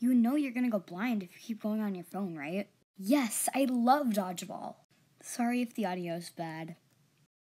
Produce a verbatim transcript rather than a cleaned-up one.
You know you're gonna go blind if you keep going on your phone, right? Yes, I love dodgeball. Sorry if the audio's bad.